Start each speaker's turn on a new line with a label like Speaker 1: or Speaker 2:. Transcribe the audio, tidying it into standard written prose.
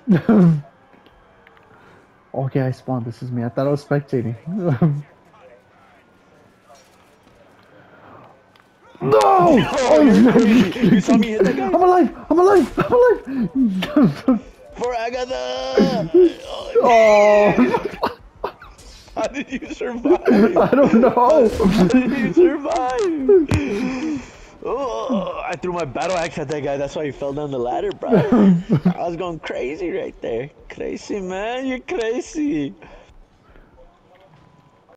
Speaker 1: Okay, I spawned. This is me. I thought I was spectating. No!
Speaker 2: Oh, you're crazy. You saw me hit that guy?
Speaker 1: I'm alive! I'm alive! I'm alive!
Speaker 2: For Agatha!
Speaker 1: Oh!
Speaker 2: How did you
Speaker 1: I
Speaker 2: survive?
Speaker 1: don't know!
Speaker 2: How did you survive? Oh, I threw my battle axe at that guy. That's why he fell down the ladder, bro. I was going crazy right there. Crazy, man. You're crazy.